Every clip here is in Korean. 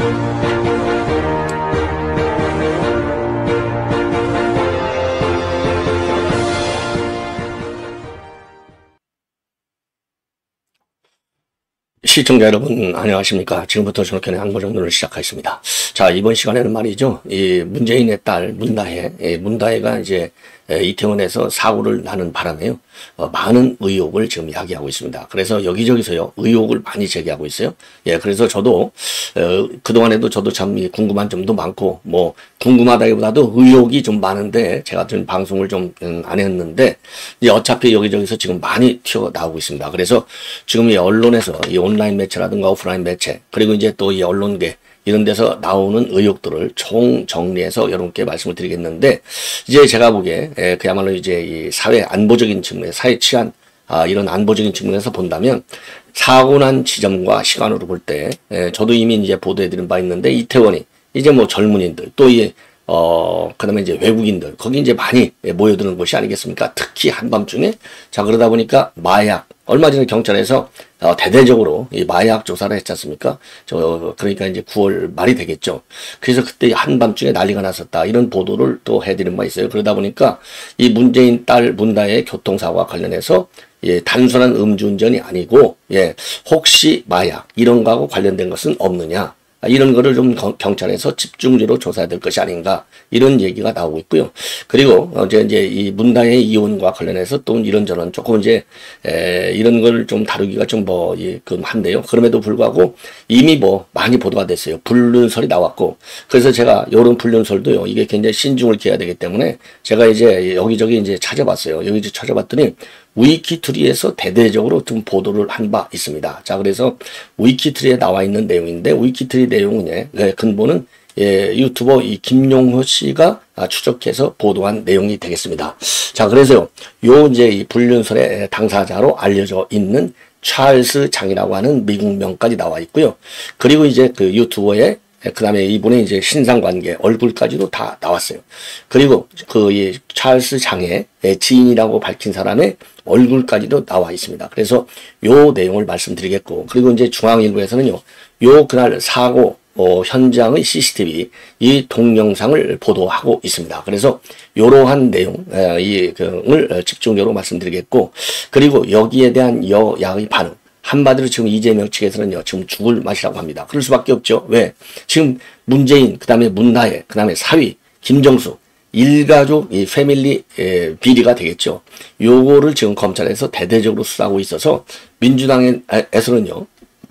시청자 여러분 안녕하십니까. 지금부터 전학견의 안보정론을 시작하겠습니다. 자, 이번 시간에는 말이죠, 이 문재인의 딸 문다혜, 문다혜가 이제 이태원에서 사고를 나는 바람에요, 많은 의혹을 지금 이야기하고 있습니다. 그래서 여기저기서요 의혹을 많이 제기하고 있어요. 예, 그래서 저도 그동안에도 저도 참 궁금한 점도 많고, 뭐 궁금하다기보다도 의혹이 좀 많은데 제가 좀 방송을 좀 안 했는데, 이제 어차피 여기저기서 지금 많이 튀어나오고 있습니다. 그래서 지금 이 언론에서 이 온라인 매체라든가 오프라인 매체, 그리고 이제 또 이 언론계 이런 데서 나오는 의혹들을 총 정리해서 여러분께 말씀을 드리겠는데, 이제 제가 보기에 그야말로 이제 이 사회 안보적인 측면, 사회 치안, 이런 안보적인 측면에서 본다면 사고 난 지점과 시간으로 볼 때, 저도 이미 이제 보도해드린 바 있는데, 이태원이 이제 뭐 젊은이들, 또 그 다음에 이제 외국인들, 거기 이제 많이 모여드는 곳이 아니겠습니까? 특히 한밤중에. 자, 그러다 보니까 마약, 얼마 전에 경찰에서 대대적으로 이 마약 조사를 했지 않습니까? 그러니까 이제 9월 말이 되겠죠. 그래서 그때 한밤중에 난리가 났었다, 이런 보도를 또 해드린 바 있어요. 그러다 보니까 이 문재인 딸 문다혜의 교통사고와 관련해서 단순한 음주운전이 아니고, 혹시 마약 이런 거하고 관련된 것은 없느냐, 이런 거를 좀 경찰에서 집중적으로 조사해야 될 것이 아닌가, 이런 얘기가 나오고 있고요. 그리고 이제 이 문다혜 이혼과 관련해서 또 이런저런 조금 이제 이런 걸 좀 다루기가 좀 한데요. 그럼에도 불구하고 이미 뭐 많이 보도가 됐어요. 불륜설이 나왔고, 그래서 제가 이런 불륜설도요, 이게 굉장히 신중을 기해야 되기 때문에 제가 이제 여기저기 이제 찾아봤어요. 여기저기 찾아봤더니 위키트리에서 대대적으로 좀 보도를 한 바 있습니다. 자, 그래서 위키트리에 나와 있는 내용인데, 위키트리 내용의 근본은 유튜버 이 김용호 씨가 추적해서 보도한 내용이 되겠습니다. 자, 그래서요, 이제 이 불륜설의 당사자로 알려져 있는 찰스 장이라고 하는 미국 명까지 나와 있고요. 그리고 이제 그 유튜버의 그 다음에 이분의 이제 신상관계, 얼굴까지도 다 나왔어요. 그리고 이 찰스 장의 지인이라고 밝힌 사람의 얼굴까지도 나와 있습니다. 그래서 요 내용을 말씀드리겠고, 그리고 이제 중앙일보에서는요, 그날 사고 현장의 CCTV 이 동영상을 보도하고 있습니다. 그래서 이러한 내용을 집중적으로 말씀드리겠고, 그리고 여기에 대한 여야의 반응, 한마디로 지금 이재명 측에서는요, 지금 죽을 맛이라고 합니다. 그럴 수밖에 없죠. 왜? 지금 문재인, 그 다음에 문다혜, 그 다음에 사위, 김정수, 일가족, 이 패밀리 비리가 되겠죠. 요거를 지금 검찰에서 대대적으로 수사하고 있어서 민주당에서는요,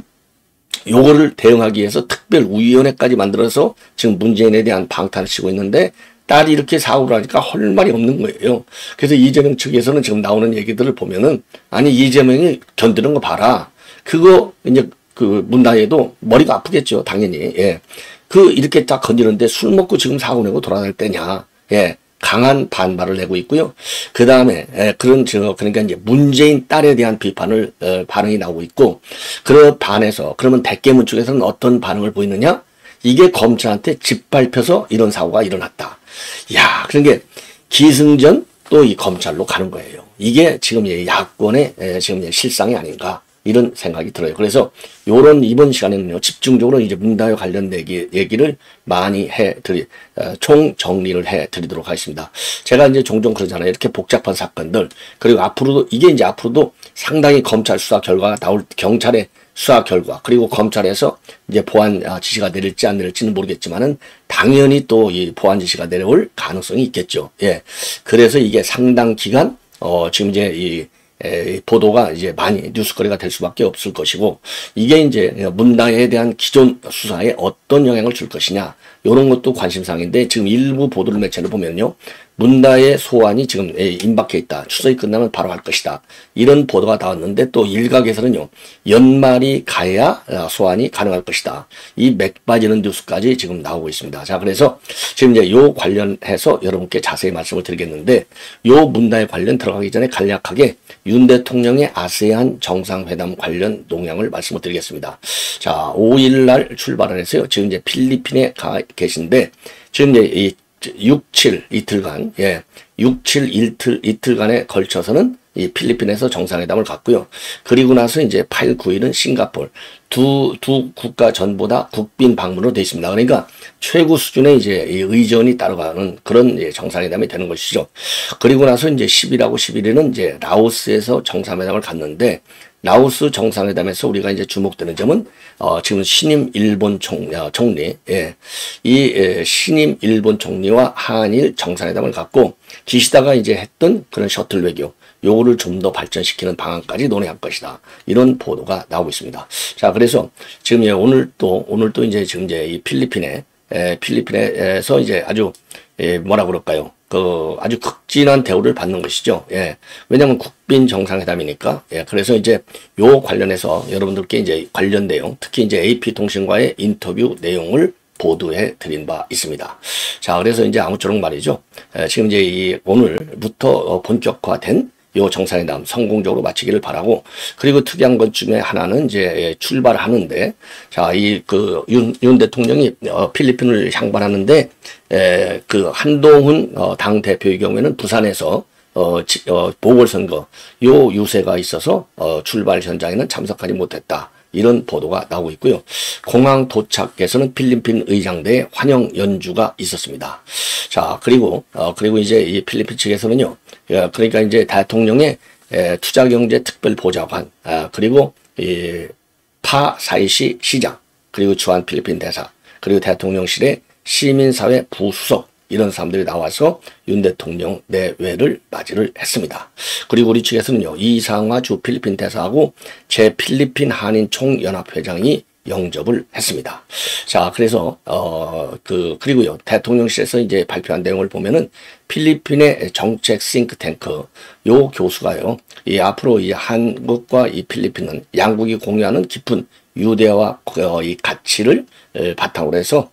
요거를 대응하기 위해서 특별위원회까지 만들어서 지금 문재인에 대한 방탄을 치고 있는데, 딸이 이렇게 사고를 하니까 할 말이 없는 거예요. 그래서 이재명 측에서는 지금 나오는 얘기들을 보면은, 아니 이재명이 견디는 거 봐라, 그거 이제 그 문다혜도 머리가 아프겠죠, 당연히. 이렇게 딱 건드리는데 술 먹고 지금 사고 내고 돌아다닐 때냐. 강한 반발을 내고 있고요. 그 다음에 그러니까 이제 문재인 딸에 대한 비판을 반응이 나오고 있고, 반해서 그러면 대깨문 쪽에서는 어떤 반응을 보이느냐? 이게 검찰한테 짓밟혀서 이런 사고가 일어났다. 야, 그러니까 기승전 또 이 검찰로 가는 거예요. 이게 지금 야권의 지금 실상이 아닌가, 이런 생각이 들어요. 그래서 이번 시간에는요, 집중적으로 이제 문다혜 관련 얘기를 많이 총 정리를 해드리도록 하겠습니다. 제가 이제 종종 그러잖아요. 이렇게 복잡한 사건들, 그리고 앞으로도 상당히 검찰 수사 결과가 나올, 경찰의 수사 결과, 그리고 검찰에서 이제 보안 지시가 내릴지 안 내릴지는 모르겠지만은 당연히 또 이 보안 지시가 내려올 가능성이 있겠죠. 그래서 이게 상당 기간 지금 이제 보도가 이제 많이 뉴스거리가 될 수밖에 없을 것이고, 이게 이제 문다혜에 대한 기존 수사에 어떤 영향을 줄 것이냐, 이런 것도 관심사항인데, 지금 일부 보도를 매체를 보면요, 문다혜 소환이 지금 임박해 있다, 추석이 끝나면 바로 할 것이다, 이런 보도가 나왔는데, 또 일각에서는요, 연말이 가야 소환이 가능할 것이다, 이 맥 빠지는 뉴스까지 지금 나오고 있습니다. 자, 그래서 지금 이제 요 관련해서 여러분께 자세히 말씀을 드리겠는데, 요 문다혜 관련 들어가기 전에 간략하게 윤 대통령의 아세안 정상회담 관련 농양을 말씀을 드리겠습니다. 자, 5일날 출발을 해서요, 지금 이제 필리핀에 가 계신데, 지금 이제 6, 7 이틀간, 6, 7 이틀간에 걸쳐서는 이 필리핀에서 정상회담을 갖고요. 그리고 나서 이제 8, 9일은 싱가포르. 두 국가 전부 다 국빈 방문으로 되어 있습니다. 그러니까 최고 수준의 이제 의전이 따라가는 그런 정상회담이 되는 것이죠. 그리고 나서 이제 10일하고 11일은 이제 라오스에서 정상회담을 갖는데, 라오스 정상회담에서 우리가 이제 주목되는 점은 지금 신임 일본 총리, 이 신임 일본 총리와 한일 정상회담을 갖고 기시다가 이제 했던 그런 셔틀 외교, 요거를 좀 더 발전시키는 방안까지 논의할 것이다. 이런 보도가 나오고 있습니다. 자, 그래서 지금 오늘 또 이제 지금 이제 이 필리핀에서 이제 아주 뭐라 그럴까요? 아주 극진한 대우를 받는 것이죠. 왜냐면 국빈 정상회담이니까. 그래서 이제 요 관련해서 여러분들께 이제 관련 내용, 특히 이제 AP통신과의 인터뷰 내용을 보도해 드린 바 있습니다. 자, 그래서 이제 아무쪼록 말이죠. 지금 이제 오늘부터 본격화된 요 정상회담 성공적으로 마치기를 바라고, 그리고 특이한 것 중에 하나는 이제 출발하는데, 자, 윤 대통령이 필리핀을 향방하는데, 한동훈 당 대표의 경우에는 부산에서 보궐선거 요 유세가 있어서 출발 현장에는 참석하지 못했다. 이런 보도가 나오고 있고요. 공항 도착에서는 필리핀 의장대의 환영 연주가 있었습니다. 자, 그리고 이제 이 필리핀 측에서는요, 그러니까 이제 대통령의 투자경제 특별보좌관, 그리고 이 파사이시 시장, 그리고 주한 필리핀 대사, 그리고 대통령실의 시민사회 부수석, 이런 사람들이 나와서 윤 대통령 내외를 맞이를 했습니다. 그리고 우리 측에서는요, 이상화 주 필리핀 대사하고 제 필리핀 한인 총연합회장이 영접을 했습니다. 자, 그래서 그리고요, 대통령실에서 이제 발표한 내용을 보면은 필리핀의 정책 싱크탱크 요 교수가요, 이 앞으로 이 한국과 이 필리핀은 양국이 공유하는 깊은 유대와 이 가치를 바탕으로 해서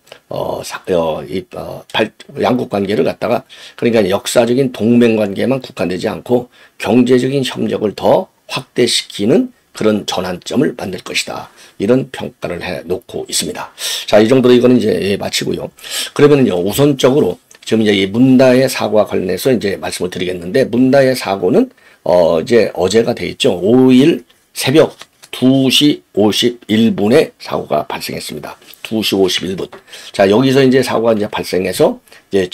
양국 관계를 갖다가, 그러니까 역사적인 동맹 관계만 국한되지 않고 경제적인 협력을 더 확대시키는 그런 전환점을 만들 것이다. 이런 평가를 해 놓고 있습니다. 자, 이 정도로 이거는 이제 마치고요. 그러면은요, 우선적으로 지금 이제 이 문다의 사고와 관련해서 이제 말씀을 드리겠는데, 문다의 사고는 이제 어제가 돼 있죠. 5일 새벽 2시 51분에 사고가 발생했습니다. 2시 51분. 자, 여기서 이제 사고가 이제 발생해서 이제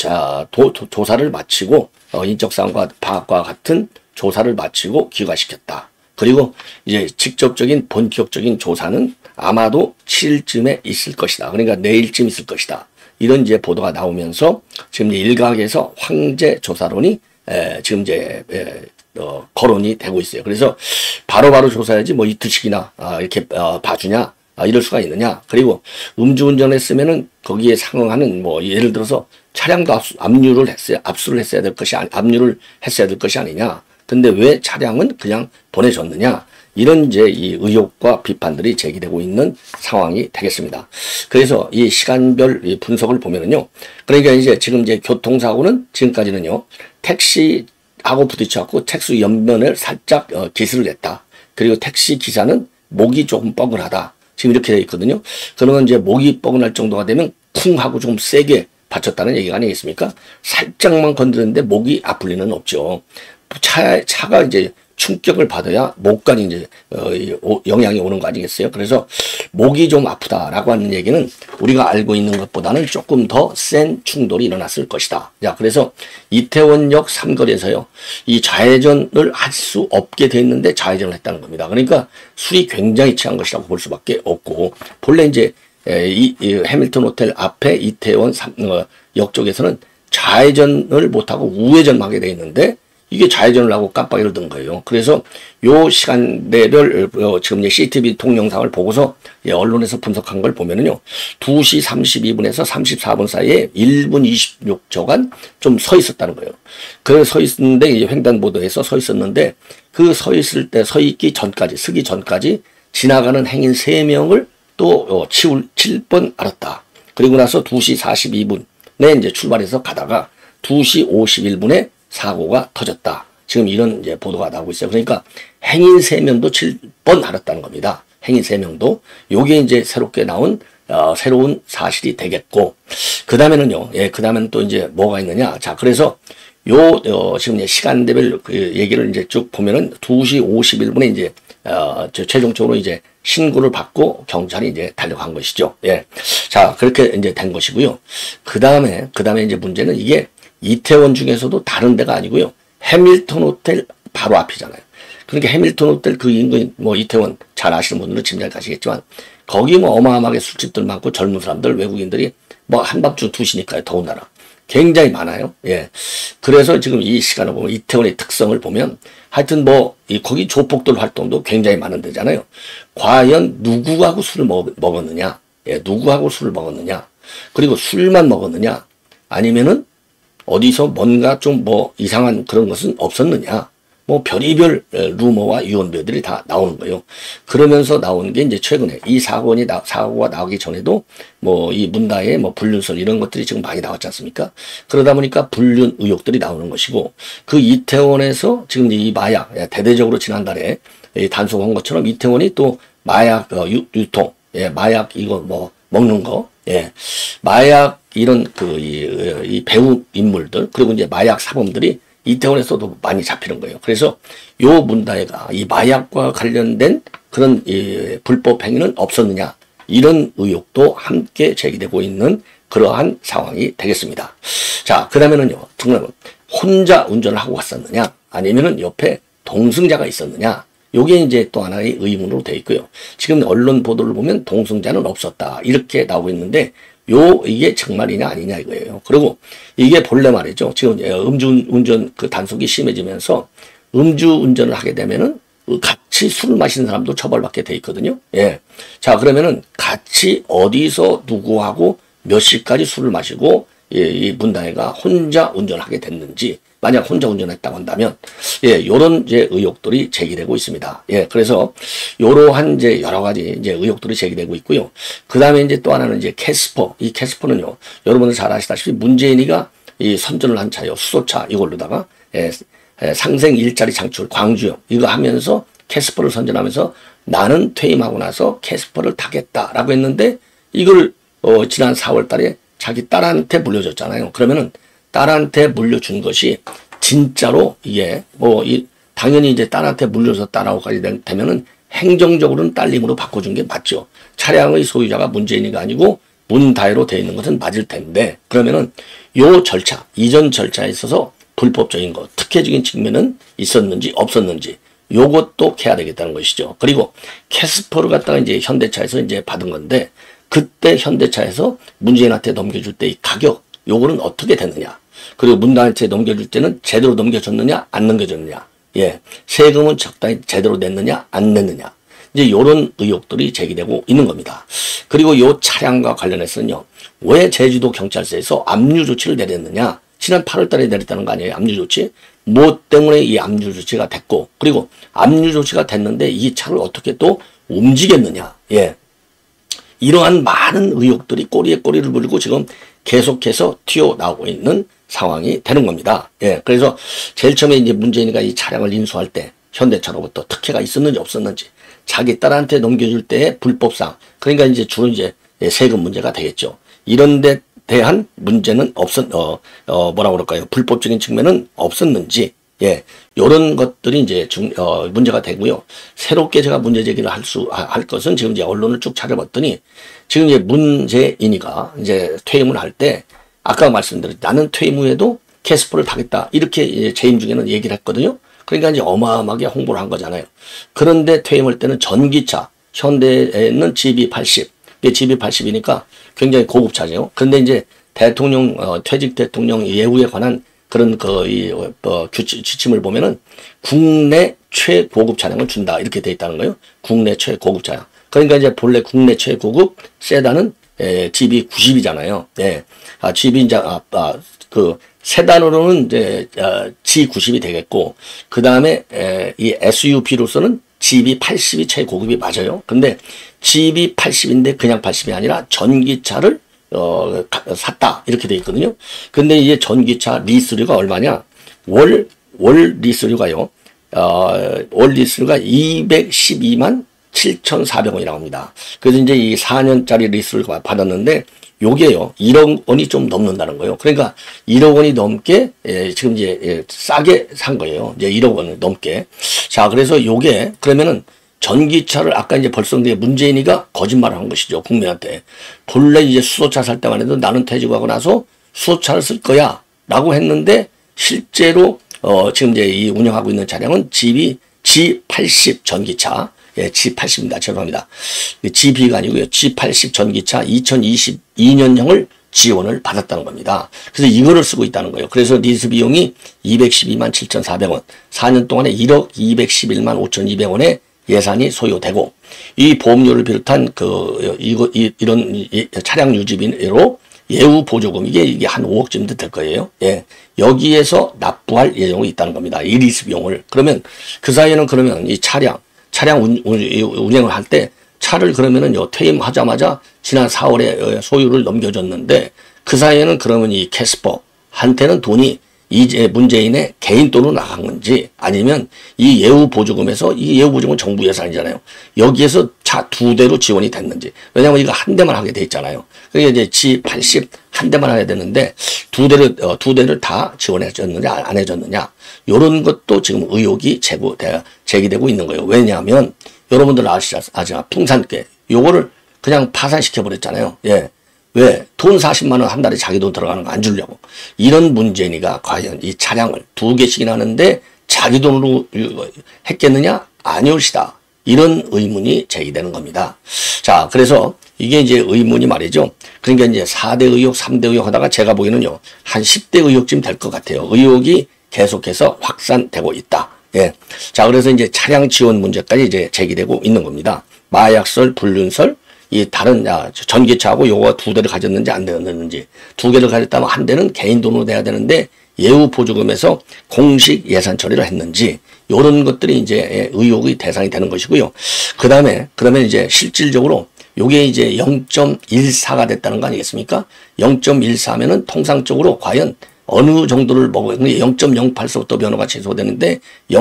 조사를 마치고 인적사항과 파악과 같은 조사를 마치고 기각시켰다. 그리고 이제 직접적인 본격적인 조사는 아마도 7일쯤에 있을 것이다. 그러니까 내일쯤 있을 것이다. 이런 이제 보도가 나오면서 지금 일각에서 황제 조사론이 지금 이제 거론이 되고 있어요. 그래서 바로바로 조사해야지 뭐 이틀씩이나 이렇게 봐주냐, 이럴 수가 있느냐. 그리고 음주운전을 했으면은 거기에 상응하는 뭐 예를 들어서 차량도 압류를 했어야 될 것이 압류를 했어야 될 것이 아니냐. 근데 왜 차량은 그냥 보내줬느냐. 이런 이제 이 의혹과 비판들이 제기되고 있는 상황이 되겠습니다. 그래서 이 시간별 이 분석을 보면은요, 그러니까 이제 지금 이제 교통사고는 지금까지는요, 택시하고 부딪혀갖고 택시 옆면을 살짝 기스를 냈다. 그리고 택시 기사는 목이 조금 뻐근하다. 지금 이렇게 되어 있거든요. 그러면 이제 목이 뻐근할 정도가 되면 쿵 하고 좀 세게 받쳤다는 얘기가 아니겠습니까? 살짝만 건드렸는데 목이 아플 리는 없죠. 차가 이제 충격을 받아야 목까지 이제 영향이 오는 거 아니겠어요? 그래서 목이 좀 아프다라고 하는 얘기는 우리가 알고 있는 것보다는 조금 더 센 충돌이 일어났을 것이다. 자, 그래서 이태원역 삼거리에서요, 이 좌회전을 할 수 없게 돼 있는데 좌회전을 했다는 겁니다. 그러니까 술이 굉장히 취한 것이라고 볼 수밖에 없고, 본래 이제 이 해밀턴 호텔 앞에 이태원 역 쪽에서는 좌회전을 못하고 우회전만 하게 돼 있는데, 이게 좌회전을 하고 깜빡이를 든 거예요. 그래서 요 시간대별 지금 이제 CCTV 동영상을 보고서 언론에서 분석한 걸 보면은요, 2시 32분에서 34분 사이에 1분 26초간 좀 서 있었다는 거예요. 그 서 있었는데, 이제 횡단보도에서 서 있었는데, 그 서 있을 때 서기 전까지 지나가는 행인 3명을 또 7번 알았다. 그리고 나서 2시 42분에 이제 출발해서 가다가 2시 51분에 사고가 터졌다. 지금 이런 이제 보도가 나오고 있어요. 그러니까 행인 3명도 7번 알았다는 겁니다. 행인 3명도. 요게 이제 새롭게 나온 새로운 사실이 되겠고, 그 다음에는요, 그 다음에는 또 이제 뭐가 있느냐. 자, 그래서 지금 이제 시간대별 그 얘기를 이제 쭉 보면은 2시 51분에 이제, 최종적으로 이제 신고를 받고 경찰이 이제 달려간 것이죠. 예. 자, 그렇게 이제 된 것이고요. 그 다음에 이제 문제는 이게 이태원 중에서도 다른 데가 아니고요. 해밀턴 호텔 바로 앞이잖아요. 그러니까 해밀턴 호텔 그 인근, 뭐 이태원 잘 아시는 분들은 짐 잘 가시겠지만, 거기 뭐 어마어마하게 술집들 많고 젊은 사람들, 외국인들이 뭐 한밤중 2시니까요. 더군다나. 굉장히 많아요. 예. 그래서 지금 이 시간을 보면 이태원의 특성을 보면 하여튼 뭐, 거기 조폭들 활동도 굉장히 많은 데잖아요. 과연 누구하고 술을 먹었느냐? 예, 누구하고 술을 먹었느냐? 그리고 술만 먹었느냐? 아니면은 어디서 뭔가 좀 뭐 이상한 그런 것은 없었느냐? 뭐 별의별 루머와 유언비어들이 다 나오는 거예요. 그러면서 나오는 게 이제 최근에 이 사고가 나오기 전에도 뭐 이 문다의 뭐 불륜설 이런 것들이 지금 많이 나왔지 않습니까? 그러다 보니까 불륜 의혹들이 나오는 것이고, 그 이태원에서 지금 이 마약, 대대적으로 지난달에 단속한 것처럼 이태원이 또 마약 유통, 예, 마약 이거 뭐 먹는 거, 예, 마약 이런 이 배우 인물들, 그리고 이제 마약 사범들이 이태원에서도 많이 잡히는 거예요. 그래서 요 문다혜가 이 마약과 관련된 그런 불법 행위는 없었느냐, 이런 의혹도 함께 제기되고 있는 그러한 상황이 되겠습니다. 자, 그 다음에는요, 정말 혼자 운전을 하고 갔었느냐, 아니면은 옆에 동승자가 있었느냐, 요게 이제 또 하나의 의문으로 되어 있고요. 지금 언론 보도를 보면 동승자는 없었다, 이렇게 나오고 있는데, 이게 정말이냐 아니냐 이거예요. 그리고 이게 본래 말이죠. 지금 음주운전 그 단속이 심해지면서 음주운전을 하게 되면은 같이 술을 마시는 사람도 처벌받게 돼 있거든요. 예. 자, 그러면은 같이 어디서 누구하고 몇 시까지 술을 마시고 이 문다혜가 혼자 운전하게 됐는지, 만약 혼자 운전했다고 한다면, 예, 요런 이제 의혹들이 제기되고 있습니다. 예, 그래서 요러한 이제 여러 가지 이제 의혹들이 제기되고 있고요. 그 다음에 이제 또 하나는 이제 캐스퍼. 이 캐스퍼는요, 여러분들 잘 아시다시피 문재인이가 이 선전을 한 차요. 수소차 이걸로다가, 상생 일자리 창출, 광주형 이거 하면서 캐스퍼를 선전하면서 나는 퇴임하고 나서 캐스퍼를 타겠다라고 했는데, 이걸, 지난 4월 달에 자기 딸한테 물려줬잖아요. 그러면은 딸한테 물려준 것이 진짜로 이게 당연히 이제 딸한테 물려서 딸하고까지 되면은 행정적으로는 딸님으로 바꿔준 게 맞죠. 차량의 소유자가 문재인이가 아니고 문다혜로 되어 있는 것은 맞을 텐데, 그러면은 요 절차, 이전 절차에 있어서 불법적인 것, 특혜적인 측면은 있었는지 없었는지 요것도 해야 되겠다는 것이죠. 그리고 캐스퍼를 갖다가 이제 현대차에서 이제 받은 건데, 그때 현대차에서 문재인한테 넘겨줄 때 이 가격, 요거는 어떻게 됐느냐. 그리고 문다혜한테 넘겨줄 때는 제대로 넘겨줬느냐, 안 넘겨줬느냐. 예. 세금은 적당히 제대로 냈느냐, 안 냈느냐. 이제 요런 의혹들이 제기되고 있는 겁니다. 그리고 요 차량과 관련해서는요, 왜 제주도 경찰서에서 압류 조치를 내렸느냐. 지난 8월 달에 내렸다는 거 아니에요, 압류 조치? 뭐 때문에 이 압류 조치가 됐고, 그리고 압류 조치가 됐는데 이 차를 어떻게 또 움직였느냐. 예. 이러한 많은 의혹들이 꼬리에 꼬리를 물고 지금 계속해서 튀어나오고 있는 상황이 되는 겁니다. 예. 그래서 제일 처음에 이제 문재인이가 이 차량을 인수할 때 현대차로부터 특혜가 있었는지 없었는지, 자기 딸한테 넘겨줄 때의 불법상, 그러니까 이제 주로 이제 세금 문제가 되겠죠. 이런 데 대한 문제는 뭐라 그럴까요? 불법적인 측면은 없었는지, 예, 요런 것들이 이제 문제가 되고요. 새롭게 제가 문제 제기를 할 것은 지금 이제 언론을 쭉 찾아봤더니, 지금 이제 문재인이가 이제 퇴임을 할 때, 아까 말씀드린 나는 퇴임 후에도 캐스퍼를 타겠다, 이렇게 이제 재임 중에는 얘기를 했거든요. 그러니까 이제 어마어마하게 홍보를 한 거잖아요. 그런데 퇴임할 때는 전기차, 현대에는 GB80, GB80이니까 굉장히 고급차죠. 그런데 이제 대통령, 퇴직 대통령 예우에 관한 그런 지침을 보면은 국내 최고급 차량을 준다, 이렇게 돼 있다는 거예요. 국내 최고급 차량. 그러니까 이제 본래 국내 최고급 세단은 GB90이잖아요. 예. 세단으로는 이제 G90이 되겠고, 그 다음에 이 SUV로서는 GB80이 최고급이 맞아요. 근데 GB80인데 그냥 80이 아니라 전기차를 샀다, 이렇게 돼 있거든요. 근데 이제 전기차 리스료가 얼마냐? 월 리스료가요, 월 리스료가 212만 7,400원이라고 합니다. 그래서 이제 이 4년짜리 리스를 받았는데, 요게요 1억 원이 좀 넘는다는 거예요. 그러니까 1억 원이 넘게 지금 이제 싸게 산 거예요. 이제 1억 원을 넘게. 자, 그래서 요게 그러면은 전기차를 아까 이제 벌써 이제 문재인이가 거짓말을 한 것이죠. 국민한테. 본래 이제 수소차 살 때만 해도 나는 퇴직하고 나서 수소차를 쓸 거야 라고 했는데 실제로 지금 이제 이 운영하고 있는 차량은 G80 전기차. 예, G80입니다. 죄송합니다. GB가 아니고요. G80 전기차 2022년형을 지원을 받았다는 겁니다. 그래서 이거를 쓰고 있다는 거예요. 그래서 리스 비용이 212만 7,400원, 4년 동안에 1억 211만 5,200원의 예산이 소요되고, 이 보험료를 비롯한 이런 차량 유지비로 예우 보조금 이게 한 5억쯤 될 거예요. 예. 여기에서 납부할 예정이 있다는 겁니다. 이 리스 비용을. 그러면 그 사이에는 그러면 이 차량 운행을 할 때 차를 그러면은요, 퇴임하자마자 지난 4월에 소유를 넘겨줬는데 그 사이에는 그러면 이 캐스퍼한테는 돈이 이제 문재인의 개인 돈으로 나간 건지 아니면 이 예우 보조금에서, 이 예우 보조금은 정부 예산이잖아요. 여기에서 차 2대로 지원이 됐는지. 왜냐하면 이거 한 대만 하게 돼 있잖아요. 그게 이제 G80 한 대만 해야 되는데 두 대를 다 지원해줬느냐 안 해줬느냐. 요런 것도 지금 의혹이 제기되고 있는 거예요. 왜냐하면 여러분들 아시잖아. 풍산계. 요거를 그냥 파산시켜버렸잖아요. 예. 왜? 돈 40만 원 한 달에 자기 돈 들어가는 거 안 주려고. 이런 문재인이가 과연 이 차량을 2개씩이나 하는데 자기 돈으로 했겠느냐? 아니올시다. 이런 의문이 제기되는 겁니다. 자, 그래서 이게 이제 의문이 말이죠. 그러니까 이제 4대 의혹, 3대 의혹 하다가 제가 보기에는요, 한 10대 의혹쯤 될 것 같아요. 의혹이 계속해서 확산되고 있다. 예. 자, 그래서 이제 차량 지원 문제까지 이제 제기되고 있는 겁니다. 마약설, 불륜설, 이 다른 전기차하고 요거 2대를 가졌는지 안 되었는지, 2개를 가졌다면 한 대는 개인 돈으로 내야 되는데 예우 보조금에서 공식 예산 처리를 했는지, 요런 것들이 이제 의혹의 대상이 되는 것이고요. 그러면 이제 실질적으로 요게 이제 0.14가 됐다는 거 아니겠습니까? 0.14면은 통상적으로 과연 어느 정도를 먹어요. 0.08서부터 면허가 취소되는데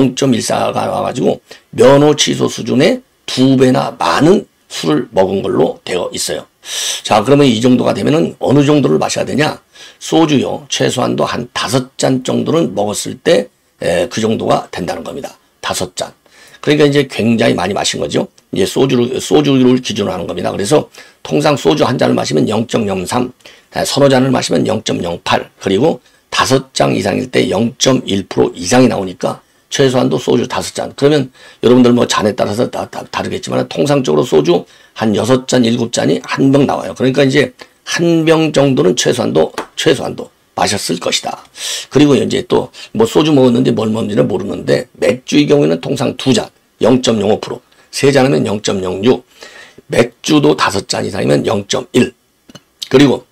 0.14가 와가지고 면허 취소 수준의 2배나 많은 술을 먹은 걸로 되어 있어요. 자, 그러면 이 정도가 되면은 어느 정도를 마셔야 되냐? 소주요, 최소한도 한 5잔 정도는 먹었을 때 그 정도가 된다는 겁니다. 5잔. 그러니까 이제 굉장히 많이 마신 거죠. 이제 소주를 기준으로 하는 겁니다. 그래서 통상 소주 한 잔을 마시면 0.03, 서너 잔을 마시면 0.08, 그리고 5잔 이상일 때 0.1% 이상이 나오니까 최소한도 소주 5잔. 그러면 여러분들 뭐 잔에 따라서 다르겠지만 통상적으로 소주 한 6잔, 7잔이 한 병 나와요. 그러니까 이제 한 병 정도는 최소한도 마셨을 것이다. 그리고 이제 또 뭐 소주 먹었는데 뭘 먹는지는 모르는데 맥주의 경우에는 통상 2잔, 0.05%, 3잔 하면 0.06, 맥주도 5잔 이상이면 0.1, 그리고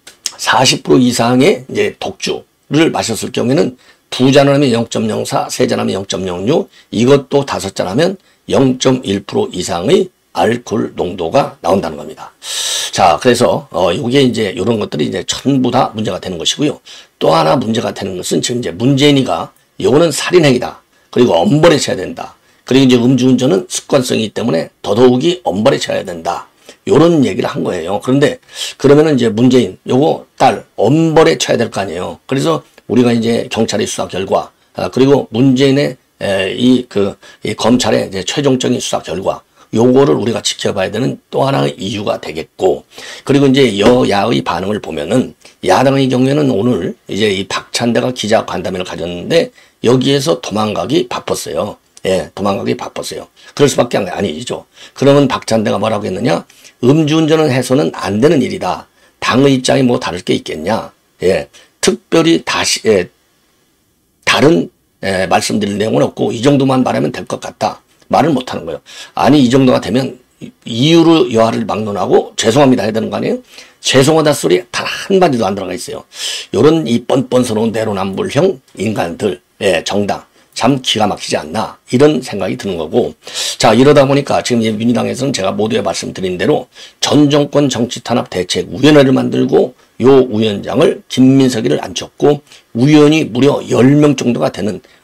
40% 이상의 이제 독주를 마셨을 경우에는 2잔을 하면 0.04, 3잔 하면 0.06, 이것도 5잔 하면 0.1% 이상의 알코올 농도가 나온다는 겁니다. 자, 그래서 요게 이제 이런 것들이 이제 전부 다 문제가 되는 것이고요. 또 하나 문제가 되는 것은 지금 이제 문재인이가 요거는 살인행위다. 그리고 엄벌에 쳐야 된다. 그리고 이제 음주운전은 습관성이기 때문에 더더욱이 엄벌에 쳐야 된다. 요런 얘기를 한 거예요. 그런데 그러면은 이제 문재인 요거 딸 엄벌에 쳐야 될 거 아니에요. 그래서 우리가 이제 경찰의 수사 결과, 그리고 문재인의 이 검찰의 이제 최종적인 수사 결과, 요거를 우리가 지켜봐야 되는 또 하나의 이유가 되겠고, 그리고 이제 여야의 반응을 보면은 야당의 경우에는 오늘 이제 이 박찬대가 기자 간담회를 가졌는데 여기에서 도망가기 바빴어요. 예, 도망가기 바빴어요. 그럴 수밖에 아니죠. 그러면 박찬대가 뭐라고 했느냐? 음주운전은 해서는 안 되는 일이다. 당의 입장이 뭐 다를 게 있겠냐? 예, 특별히 다른 말씀드릴 내용은 없고 이 정도만 말하면 될 것 같다. 말을 못하는 거예요. 아니, 이 정도가 되면 이유로 여하를 막론하고 죄송합니다 해야 되는 거 아니에요? 죄송하다 소리 단 한마디도 안 들어가 있어요. 요런 이 뻔뻔스러운 내로남불형 인간들, 정당, 참 기가 막히지 않나, 이런 생각이 드는 거고. 자, 이러다 보니까 지금 민주당에서는 제가 모두에 말씀드린 대로 전 정권 정치탄압대책위원회를 만들고 요 위원장을 김민석이를 앉혔고, 위원이 무려 10명 정도가 되는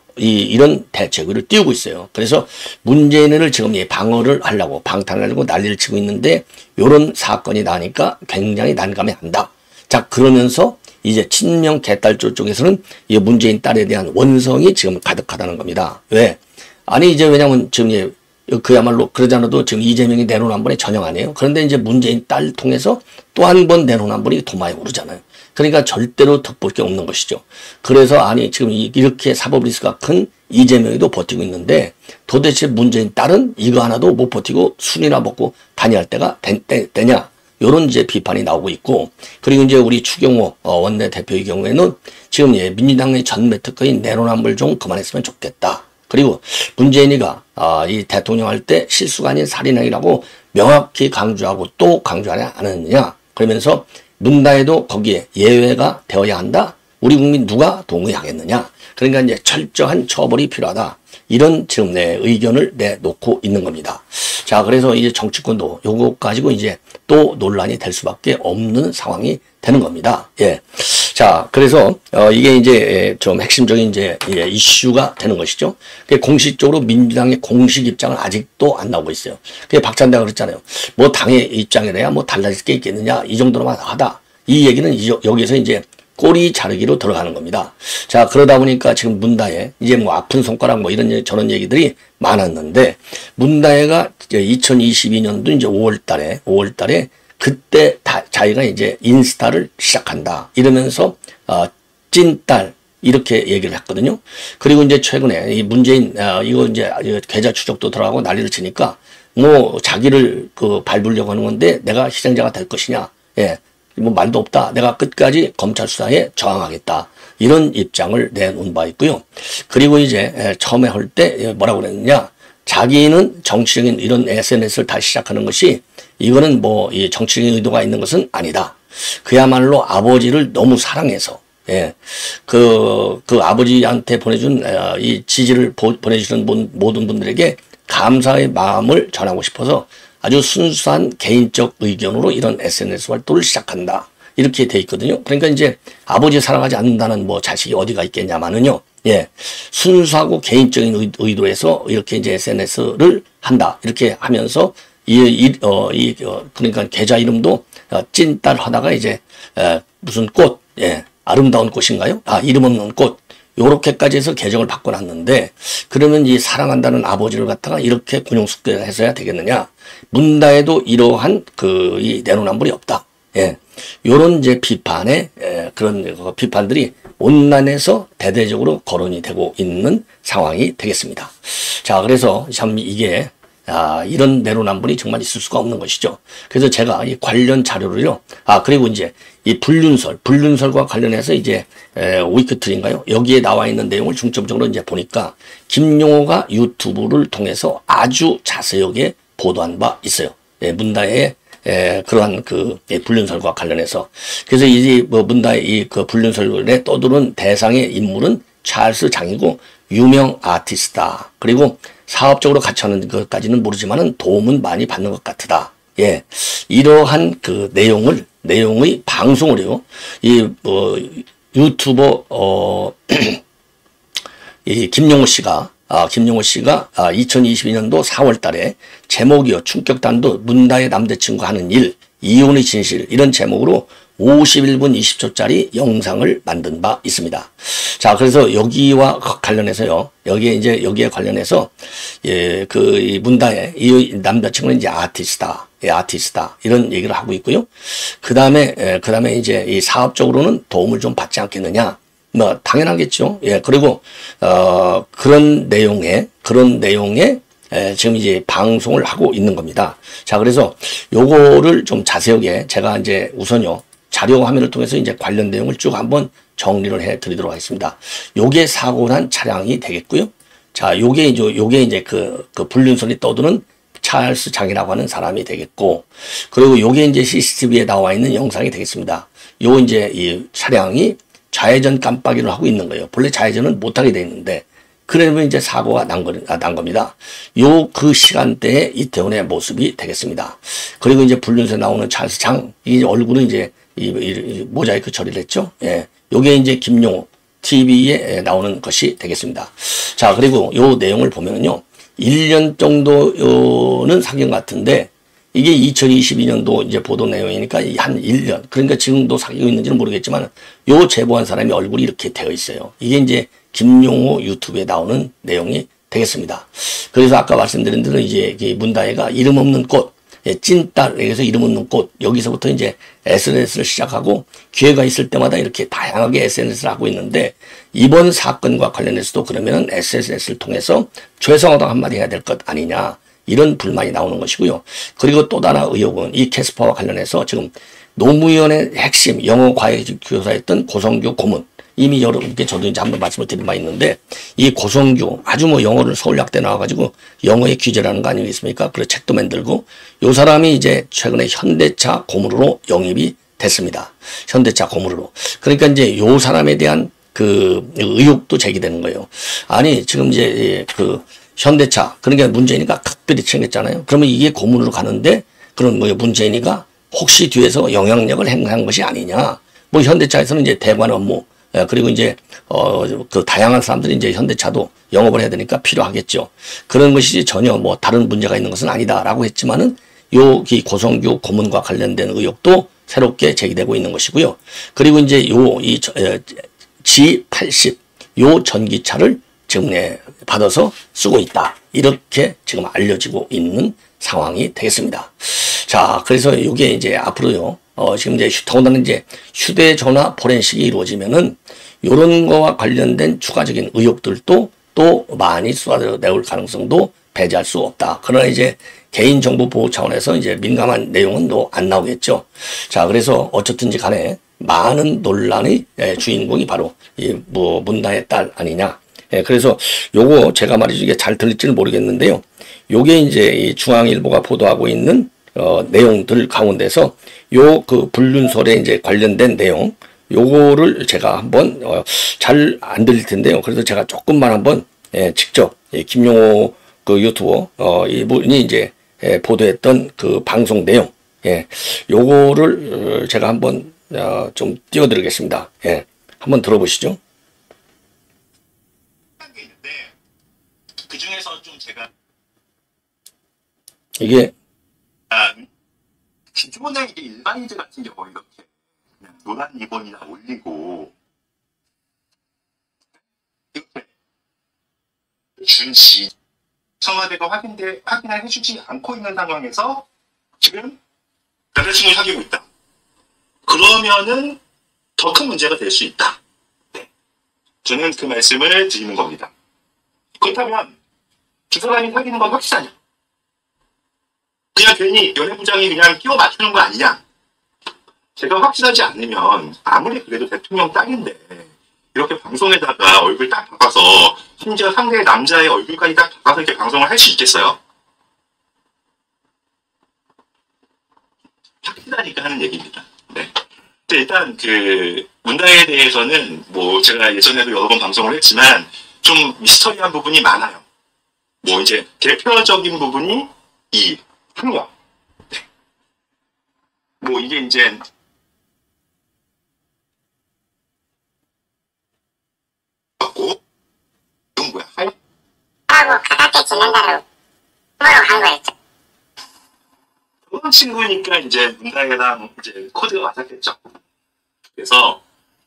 이런 대책을 띄우고 있어요. 그래서 문재인을 지금 방어를 하려고 방탄하려고 난리를 치고 있는데 이런 사건이 나니까 굉장히 난감해한다. 자, 그러면서 이제 친명 개딸조 쪽에서는 이 문재인 딸에 대한 원성이 지금 가득하다는 겁니다. 왜? 아니 이제 왜냐면 지금 그야말로 그러지 않아도 지금 이재명이 내로남불한 번에 전형 아니에요. 그런데 이제 문재인 딸 통해서 또 한 번 내로남불한 분이 더 많이 오르잖아요. 그러니까 절대로 덕볼 게 없는 것이죠. 그래서 아니 지금 이렇게 사법 리스크가 큰 이재명이도 버티고 있는데 도대체 문재인 딸은 이거 하나도 못 버티고 술이나 먹고 다녀야 할 때가 되냐. 요런 이제 비판이 나오고 있고, 그리고 이제 우리 추경호 원내대표의 경우에는 지금 민주당의 전 매특허인 내로남불 좀 그만했으면 좋겠다. 그리고 문재인이가 이 대통령 할 때 실수가 아닌 살인행위라고 명확히 강조하고 또 강조하지 않았느냐. 그러면서 문다에도 거기에 예외가 되어야 한다. 우리 국민 누가 동의하겠느냐. 그러니까 이제 철저한 처벌이 필요하다. 이런 지금 내 의견을 내놓고 있는 겁니다. 자, 그래서 이제 정치권도 요거 가지고 이제 또 논란이 될 수밖에 없는 상황이 되는 겁니다. 예. 자, 그래서 이게 이제 좀 핵심적인 이제 이슈가 되는 것이죠. 공식적으로 민주당의 공식 입장은 아직도 안 나오고 있어요. 그게 박찬대가 그랬잖아요. 뭐 당의 입장에 대해 뭐 달라질 게 있겠느냐, 이 정도로만 하다. 이 얘기는 여기서 이제 꼬리 자르기로 들어가는 겁니다. 자, 그러다 보니까 지금 문다혜, 이제 뭐 아픈 손가락 뭐 이런 저런 얘기들이 많았는데, 문다혜가 2022년도 이제 5월 달에 그때 자기가 이제 인스타를 시작한다. 이러면서, 찐딸, 이렇게 얘기를 했거든요. 그리고 이제 최근에 이 문재인, 이거 이제 계좌 추적도 들어가고 난리를 치니까, 뭐 자기를 밟으려고 하는 건데 내가 희생자가 될 것이냐. 예. 뭐 말도 없다. 내가 끝까지 검찰 수사에 저항하겠다. 이런 입장을 내놓은 바 있고요. 그리고 이제 처음에 할 때 뭐라고 그랬느냐. 자기는 정치적인 이런 SNS를 다시 시작하는 것이 이거는 뭐 이 정치적인 의도가 있는 것은 아니다. 그야말로 아버지를 너무 사랑해서 예. 그 아버지한테 보내준 이 지지를 보내주시는 모든 분들에게 감사의 마음을 전하고 싶어서 아주 순수한 개인적 의견으로 이런 SNS 활동을 시작한다. 이렇게 돼 있거든요. 그러니까 이제 아버지 사랑하지 않는다는 뭐 자식이 어디가 있겠냐마는요. 예. 순수하고 개인적인 의도에서 이렇게 이제 SNS를 한다. 이렇게 하면서 그러니까 계좌 이름도 찐딸 하다가 이제 무슨 꽃, 예. 아름다운 꽃인가요? 이름 없는 꽃. 요렇게까지 해서 계정을 바꿔놨는데, 그러면 이 사랑한다는 아버지를 갖다가 이렇게 군용숙대해서야 되겠느냐? 문다에도 이러한 이 내로남불이 없다. 예. 요런 이제 그런 비판들이 온난에서 대대적으로 거론이 되고 있는 상황이 되겠습니다. 자, 그래서 참 이게 이런 내로남불이 정말 있을 수가 없는 것이죠. 그래서 제가 이 관련 자료를요. 그리고 이제 이 불륜설과 관련해서 이제 위크트리인가요? 여기에 나와 있는 내용을 중점적으로 이제 보니까 김용호가 유튜브를 통해서 아주 자세하게 보도한 바 있어요. 예, 문다의 그러한 불륜설과 관련해서. 그래서 이제 뭐 문다의 불륜설에 떠도는 대상의 인물은 찰스 장이고 유명 아티스트다. 그리고 사업적으로 같이 하는 것까지는 모르지만은 도움은 많이 받는 것 같다. 예. 이러한 내용의 방송을요. 유튜버, 김용호 씨가 2022년도 4월 달에 제목이요. 충격단도 문다의 남자친구 하는 일, 이혼의 진실, 이런 제목으로 51분 20초짜리 영상을 만든 바 있습니다. 자, 그래서 여기와 관련해서요. 여기에 관련해서, 이 문다의 이 남자친구는 이제 아티스트다. 이런 얘기를 하고 있고요. 그 다음에 이제 이 사업적으로는 도움을 좀 받지 않겠느냐. 뭐, 당연하겠죠. 예, 그리고, 그런 내용에, 지금 이제 방송을 하고 있는 겁니다. 자, 그래서 요거를 좀 자세하게 제가 이제 우선요. 자료 화면을 통해서 이제 관련 내용을 쭉 한번 정리를 해 드리도록 하겠습니다. 요게 사고 난 차량이 되겠고요. 자, 요게 이제 그 불륜설이 떠도는 찰스 장이라고 하는 사람이 되겠고, 그리고 요게 이제 CCTV에 나와 있는 영상이 되겠습니다. 요 이제 이 차량이 좌회전 깜빡이를 하고 있는 거예요. 본래 좌회전은 못하게 돼 있는데, 그러면 이제 사고가 난 겁니다. 그 시간대에 이태원의 모습이 되겠습니다. 그리고 이제 불륜설에 나오는 찰스 장, 이 얼굴은 이제 이 모자이크 처리를 했죠. 예. 요게 이제 김용호. TV에 나오는 것이 되겠습니다. 자, 그리고 요 내용을 보면은요, 1년 정도는 사귄 것 같은데, 이게 2022년도 이제 보도 내용이니까 한 1년. 그러니까 지금도 사귀고 있는지는 모르겠지만, 요 제보한 사람이 얼굴이 이렇게 되어 있어요. 이게 이제 김용호 유튜브에 나오는 내용이 되겠습니다. 그래서 아까 말씀드린 대로 이제 문다혜가 이름 없는 꽃, 찐딸에게서 이름 없는 꽃, 여기서부터 이제 SNS를 시작하고 기회가 있을 때마다 이렇게 다양하게 SNS를 하고 있는데, 이번 사건과 관련해서도 그러면은 SNS를 통해서 죄송하다 한마디 해야 될 것 아니냐, 이런 불만이 나오는 것이고요. 그리고 또 하나 의혹은 이 캐스퍼와 관련해서 지금 노무현의 핵심 영어 과외 교사였던 고성규 고문, 이미 여러분께 저도 이제 한번 말씀을 드린 바 있는데, 이 고성규 아주 뭐 영어를 서울약대 나와가지고 영어의 귀재라는 거 아니겠습니까? 그래서 책도 만들고, 요 사람이 이제 최근에 현대차 고문으로 영입이 됐습니다. 현대차 고문으로. 그러니까 이제 요 사람에 대한 그 의혹도 제기되는 거예요. 아니 지금 이제 그 현대차, 그러니까 문재인이가 각별히 챙겼잖아요. 그러면 이게 고문으로 가는데, 그런 뭐 문재인이가 혹시 뒤에서 영향력을 행사한 것이 아니냐. 뭐 현대차에서는 이제 대관 업무, 그리고 이제 그 다양한 사람들이 이제 현대차도 영업을 해야 되니까 필요하겠죠. 그런 것이지 전혀 뭐 다른 문제가 있는 것은 아니다라고 했지만은, 이 고성규 고문과 관련된 의혹도 새롭게 제기되고 있는 것이고요. 그리고 이제 이 G80 요 전기차를 지금 받아서 쓰고 있다, 이렇게 지금 알려지고 있는 상황이 되겠습니다. 자, 그래서 이게 이제 앞으로요, 지금 이제 더군다나 이제 휴대전화 포렌식이 이루어지면은 요런 거와 관련된 추가적인 의혹들도 또 많이 쏟아내올 가능성도 배제할 수 없다. 그러나 이제 개인정보 보호 차원에서 이제 민감한 내용은 또 안 나오겠죠. 자, 그래서 어쨌든지 간에 많은 논란의 주인공이 바로 이 문다의 딸 아니냐. 그래서 요거 제가 말이죠, 이게 잘 들릴지는 모르겠는데요. 요게 이제 이 중앙일보가 보도하고 있는 내용들 가운데서 요 그 불륜설에 이제 관련된 내용, 요거를 제가 한번 잘 안 들릴 텐데요. 그래서 제가 조금만 한번 직접 김용호 그 유튜버 이분이 이제 보도했던 그 방송 내용, 요거를 제가 한번 좀 띄워드리겠습니다. 한번 들어보시죠. 그 중에서 좀 제가 이게 기존에 이게 일반인들 같은 경우 이렇게 그냥 노란 리본이나 올리고 이렇게 준시 청와대가 확인을 해주지 않고 있는 상황에서 지금 여자친구를 사귀고 있다. 그러면은 더 큰 문제가 될 수 있다. 네. 저는 그 말씀을 드리는 겁니다. 그렇다면 두 사람이 사귀는 건 확실하냐? 그냥 괜히 연애부장이 그냥 끼워 맞추는 거 아니냐? 제가 확실하지 않으면 아무리 그래도 대통령 딸인데 이렇게 방송에다가 얼굴 딱 박아서, 심지어 상대 남자의 얼굴까지 딱 박아서 이렇게 방송을 할 수 있겠어요? 확실하니까 하는 얘기입니다. 네. 일단 그 문다혜에 대해서는 뭐 제가 예전에도 여러 번 방송을 했지만 좀 미스터리한 부분이 많아요. 뭐 이제 대표적인 부분이 이 학력. 네. 뭐 이게 이제 갖고 이건 뭐야? 하고 가깝게 지낸다고 뭐로 간 거였죠. 그런 친구니까 이제 문다혜랑 이제 코드가 맞았겠죠. 그래서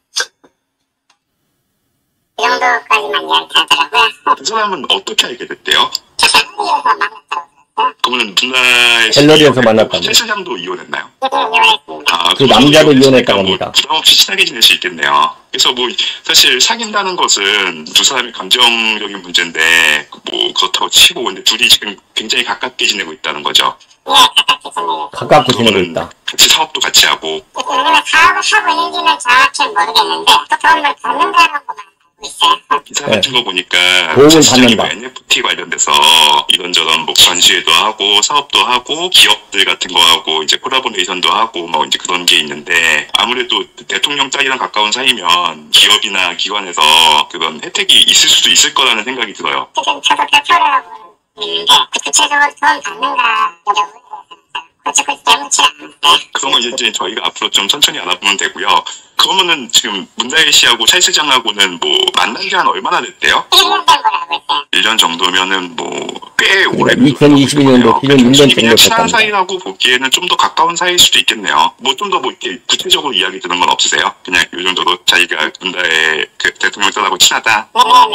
이 정도까지만 이야기하더라고요. 그 사람은 어떻게 알게 됐대요? 갤러리에서 만났다고. 그러면 문다혜 갤러리에서 만났다고. 최실장도 이혼했나요? 이혼했습니다. 그 남자도 이혼했다고 합니다. 부담 없이 친하게 지낼 수 있겠네요. 그래서 뭐 사실 사귄다는 것은 두 사람의 감정적인 문제인데 뭐 그렇다고 치고, 근데 둘이 지금 굉장히 가깝게 지내고 있다는 거죠. 예, 가깝게 지내고. 가깝게 지내고 있다. 같이 사업도 같이 하고. 왜냐면 사업을 하고 있는지는 정확히 모르겠는데 또 도움을 받는다라고만 알고 있어요. 기사 같은 거 보니까 도움을 시장이 받는다. NFT 관련돼서 이런저런 뭐 전시회도 하고 사업도 하고 기업들 같은 거 하고 이제 콜라보레이션도 하고 뭐 이제 그런 게 있는데, 아무래도 대통령 딸이랑 가까운 사이면 기업이나 기관에서 그런 혜택이 있을 수도 있을 거라는 생각이 들어요. 지금 저도 대표를 하고 있는데 구체적으로 도움 받는가 여부에 대해서는 잘 고치고 때문치 않은데. 그러면 이제 저희가 앞으로 좀 천천히 알아보면 되고요. 그러면은 지금 문다혜 씨하고 차 실장하고는 뭐 만난 지 한 얼마나 됐대요? 1년 된 거라고 했어요. 1년 정도면은 뭐 꽤 오래 2022년도 1년 그냥 정도 친한 됐답니다. 사이라고 보기에는 좀 더 가까운 사이일 수도 있겠네요. 뭐 좀 더 뭐 이렇게 구체적으로 이야기 드는 건 없으세요? 그냥 요 정도로 자기가 문다혜 그 대통령 딸하고 친하다.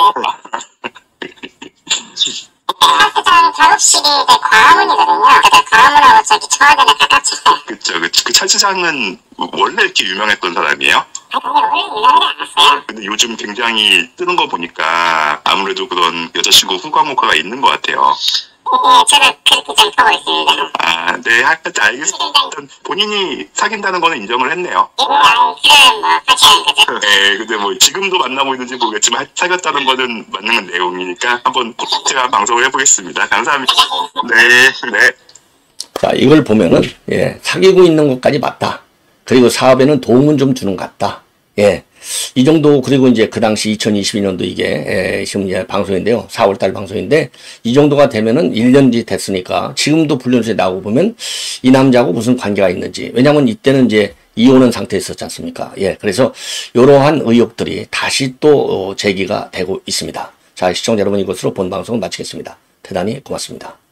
사실상 작업실이 과문이거든요. 그래서 과문하고 저기 청와대는 가깝잖아요. 그쵸. 그 찰스장은 원래 이렇게 유명했던 사람이에요? 원래 유명하지 않았어요. 근데 요즘 굉장히 뜨는 거 보니까 아무래도 그런 여자친구 후광호가가 있는 것 같아요. 저는 그렇게 좀 보고 있습니다. 아, 네, 알겠습니다. 일단 본인이 사귄다는 거는 인정을 했네요. 그럼 뭐 같이 하는 거죠. 네, 근데 뭐 지금도 만나고 있는지 모르겠지만 사귀었다는 거는 맞는 내용이니까 한번 제가 방송을 해보겠습니다. 감사합니다. 네. 자, 이걸 보면은, 예, 사귀고 있는 것까지 맞다. 그리고 사업에는 도움은 좀 주는 것 같다. 예. 이 정도, 그리고 이제 그 당시 2022년도 이게, 지금 이제 방송인데요. 4월달 방송인데, 이 정도가 되면은 1년이 됐으니까, 지금도 불륜수에 나오고 보면, 이 남자하고 무슨 관계가 있는지. 왜냐면 이때는 이제 이혼한 상태에 있었지 않습니까? 예. 그래서, 이러한 의혹들이 다시 또 제기가 되고 있습니다. 자, 시청자 여러분, 이것으로 본 방송을 마치겠습니다. 대단히 고맙습니다.